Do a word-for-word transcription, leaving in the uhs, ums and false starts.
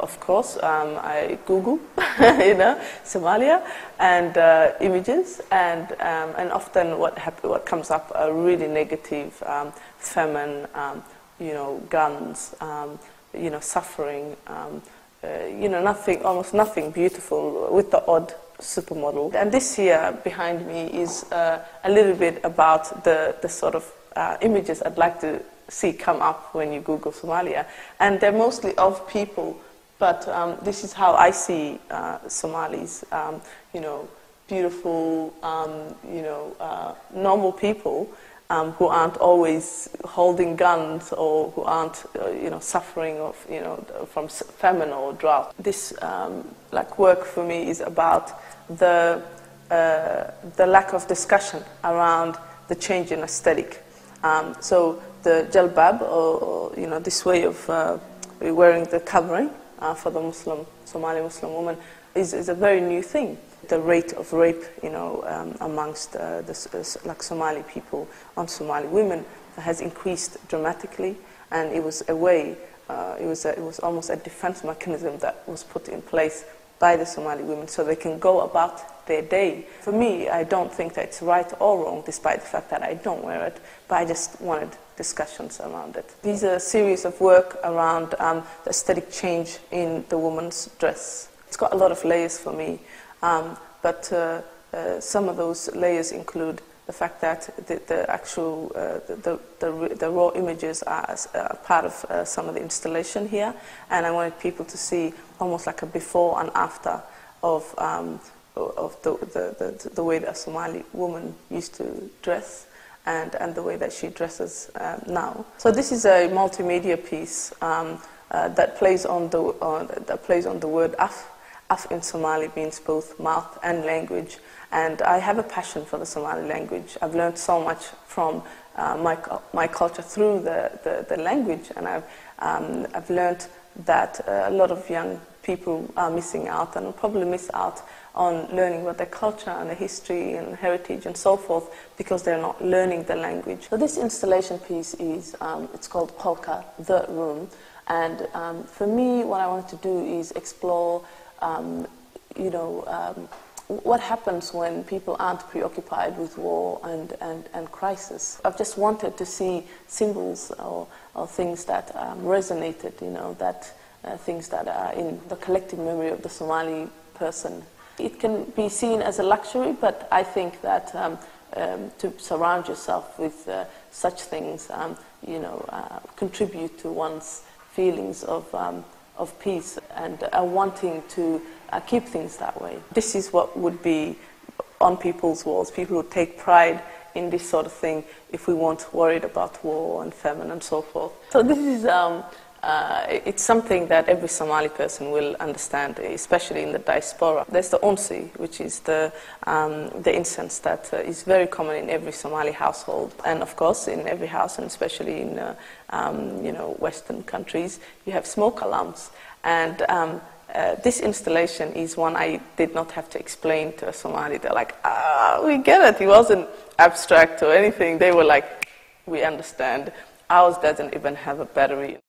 of course, um, I Google, you know, Somalia and uh, images, and um, and often what happen, what comes up are really negative, um, famine, um, you know, guns, um, you know, suffering, um, uh, you know, nothing, almost nothing beautiful, with the odd supermodel. And this here behind me is uh, a little bit about the the sort of uh, images I'd like to see come up when you Google Somalia, and they're mostly of people, but um, this is how I see uh, Somalis, um, you know, beautiful, um, you know, uh, normal people um, who aren't always holding guns, or who aren't, uh, you know, suffering of, you know, from famine or drought. This um, like work for me is about the uh, the lack of discussion around the change in aesthetic. Um, so the jalbab, or, or you know, this way of uh, wearing the covering uh, for the Muslim, Somali Muslim woman, is, is a very new thing. The rate of rape, you know, um, amongst uh, the uh, like Somali people on Somali women has increased dramatically, and it was a way, uh, it was a, it was almost a defense mechanism that was put in place by the Somali women, so they can go about their day. For me, I don't think that it's right or wrong, despite the fact that I don't wear it, but I just wanted discussions around it. These are a series of work around um, the aesthetic change in the woman's dress. It's got a lot of layers for me, um, but uh, uh, some of those layers include the fact that the, the actual, uh, the, the, the raw images are uh, part of uh, some of the installation here, and I wanted people to see almost like a before and after of, um, of the, the, the, the way that a Somali woman used to dress, and, and the way that she dresses um, now. So this is a multimedia piece um, uh, that plays on the uh, that plays on the word af. Af in Somali means both mouth and language, and I have a passion for the Somali language. I've learned so much from uh, my my culture through the, the, the language, and I've um, I've learned that uh, a lot of young people are missing out, and will probably miss out on learning about their culture and their history and heritage and so forth, because they're not learning the language. So this installation piece is, um, it's called Polka, The Room, and um, for me what I wanted to do is explore, um, you know, um, what happens when people aren't preoccupied with war and, and, and crisis. I've just wanted to see symbols or, or things that um, resonated, you know, that uh, things that are in the collective memory of the Somali person. It can be seen as a luxury, but I think that um, um, to surround yourself with uh, such things, um, you know, uh, contribute to one's feelings of, um, of peace and uh, wanting to uh, keep things that way. This is what would be on people's walls. People would take pride in this sort of thing if we weren't worried about war and famine and so forth. So this is um, Uh, it's something that every Somali person will understand, especially in the diaspora. There's the unsi, which is the, um, the incense that uh, is very common in every Somali household. And of course, in every house, and especially in uh, um, you know, Western countries, you have smoke alarms. And um, uh, this installation is one I did not have to explain to a Somali. They're like, ah, we get it. It wasn't abstract or anything. They were like, we understand. Ours doesn't even have a battery.